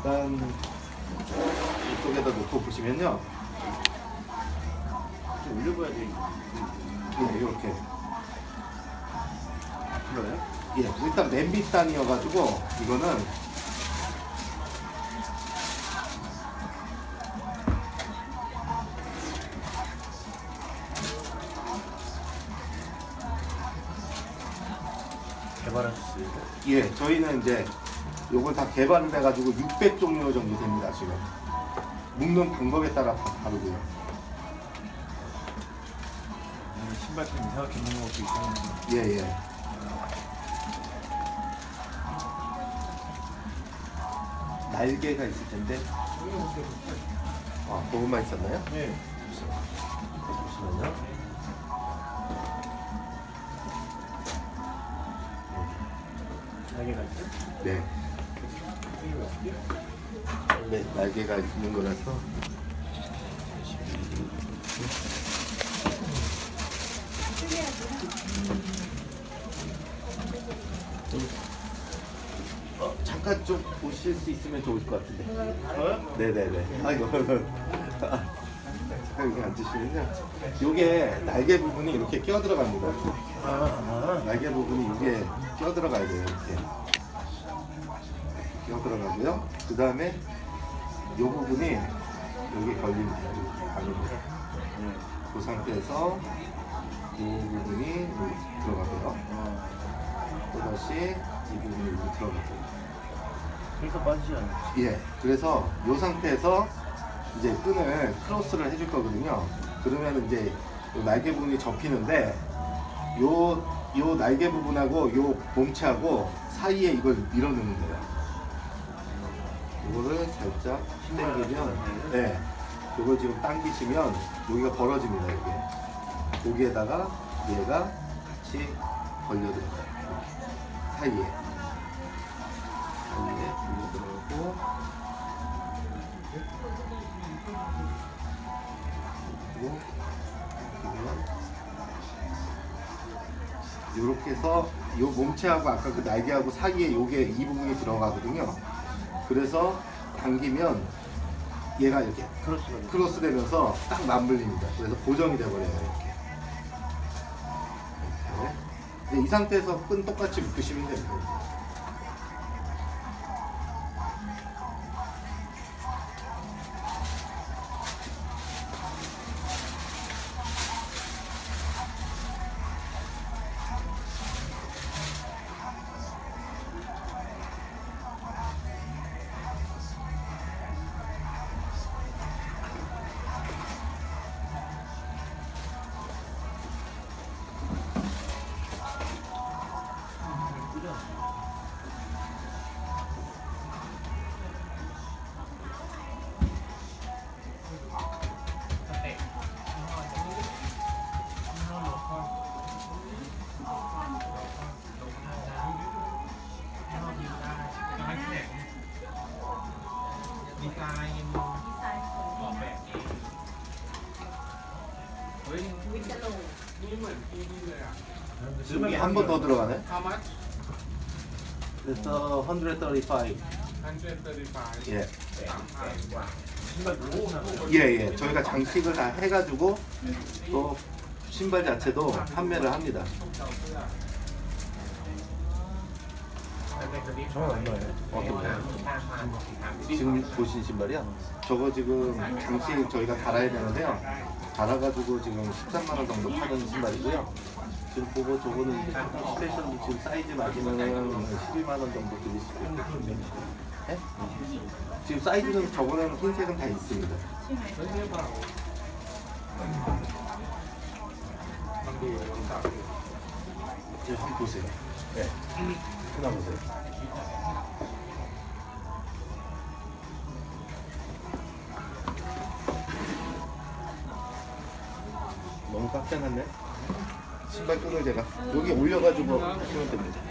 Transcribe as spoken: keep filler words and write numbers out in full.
일단 이쪽에다 놓고 보시면요. 좀 올려봐야 돼. 예, 이렇게. 그래요? 예, 일단 맨 밑단이어가지고 이거는 개발하셨어요? 예, 저희는 이제 요걸 다 개발을 해가지고 육백 종류 정도 됩니다, 지금. 묶는 방법에 따라 다 다르고요. 음, 신발 좀 이상하게 묶는 것도 있었는데. 예, 예. 날개가 있을 텐데. 아, 그것만 있었나요? 네. 잠시만요. 날개가 있어요? 네. 네, 날개가 있는 거라서. 어, 잠깐 좀 보실 수 있으면 좋을 것 같은데. 저요? 네네네. 아이고. 잠깐 여기 앉으시면요. 요게 날개 부분이 이렇게 끼어 들어갑니다. 아, 아. 날개 부분이 이게 끼어 들어가야 돼요. 이렇게. 끼어 들어가고요. 그 다음에 요 부분이 여기 걸립니다. 이렇게 안으로. 그 상태에서 이 부분이 여기 들어가고요. 또다시 이 부분이 여기 들어가고요. 그러니까 빠지지 않아요. 예, 그래서 이 상태에서 이제 끈을 크로스를 해줄 거거든요. 그러면 이제 요 날개 부분이 접히는데 요, 요 날개 부분하고 요 몸체하고 사이에 이걸 밀어넣는 거예요. 이거를 살짝 당기면, 네, 이걸 지금 당기시면 여기가 벌어집니다. 이게 여기에다가 얘가 같이 걸려 들어가요. 사이에 사이에 걸려 들어가고. 이렇게 해서 요 몸체하고 아까 그 날개하고 사이에 요게 이 부분이 들어가거든요. 그래서 당기면 얘가 이렇게 크로스 크로스 되면서 딱 맞물립니다. 그래서 고정이 돼버려요. 이렇게. 이렇게. 이제 이 상태에서 끈 똑같이 묶으시면 됩니다. 여기 한 번 더 들어가네. 그래서 백삼십오. 예. 예, 예. 저희가 장식을 다 해가지고 또 신발 자체도 판매를 합니다. 저는 얼마예요? 어떤 거요? 지금 보신 신발이야? 저거 지금 장식 저희가 달아야 되는데요. 달아가지고 지금 십삼만 원 정도 파는 신발이고요. 지금 보고 저거는 스페셜로 지금 사이즈 맞으면 십이만 원 정도 드릴 수 있고요. 네? 지금 사이즈는 저거는 흰색은 다 있습니다. 이제 한번 보세요. 네. 하나 보세요. 너무 빡겨놨네. 신발 끈을 제가 여기 올려가지고 하시면 됩니다.